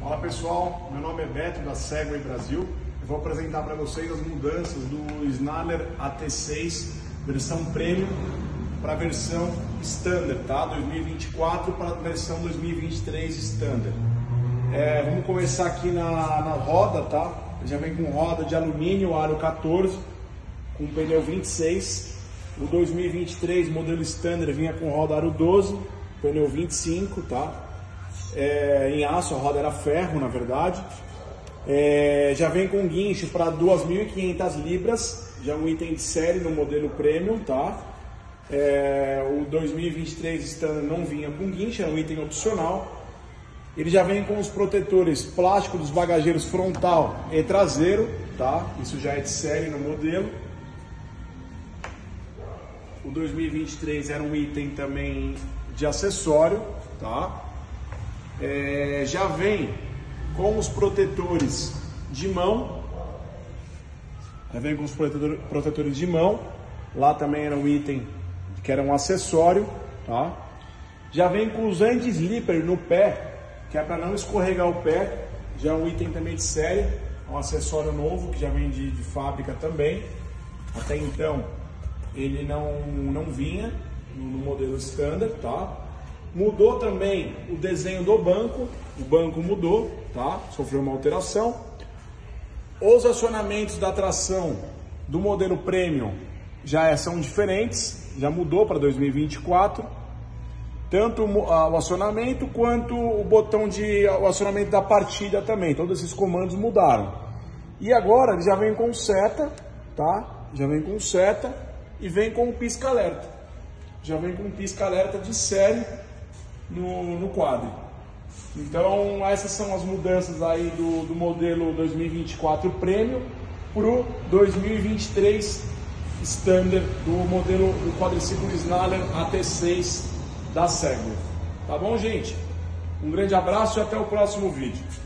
Fala pessoal, meu nome é Beto da Segway Brasil. Eu vou apresentar para vocês as mudanças do Snarler AT6 versão Premium para a versão Standard, tá? 2024 para a versão 2023 Standard. Vamos começar aqui na roda, tá? Ele já vem com roda de alumínio, aro 14, com pneu 26. O 2023 modelo Standard vinha com roda aro 12, pneu 25, tá? Em aço, a roda era ferro, na verdade. Já vem com guincho para 2.500 libras, já é um item de série no modelo Premium, tá? O 2023 Standard não vinha com guincho, é um item opcional. Ele já vem com os protetores plásticos dos bagageiros frontal e traseiro, tá? Isso já é de série no modelo. O 2023 era um item também de acessório, tá? Já vem com os protetores de mão. Já vem com os protetores de mão. Lá também era um item que era um acessório, tá? Já vem com os anti-slipper no pé, que é para não escorregar o pé. Já é um item também de série, um acessório novo que já vem de fábrica também. Até então ele não vinha no modelo Standard, tá? Mudou também o desenho do banco, o banco mudou, tá? Sofreu uma alteração. Os acionamentos da tração do modelo Premium já são diferentes, já mudou para 2024. Tanto o acionamento quanto o botão o acionamento da partida também, todos esses comandos mudaram. E agora ele já vem com seta, tá? Já vem com seta e vem com o pisca-alerta. Já vem com um pisca-alerta de série no quadro. Então essas são as mudanças aí do modelo 2024 Premium para o 2023 Standard do modelo do quadriciclo Snarler AT6 da Segway. Tá bom, gente? Um grande abraço e até o próximo vídeo.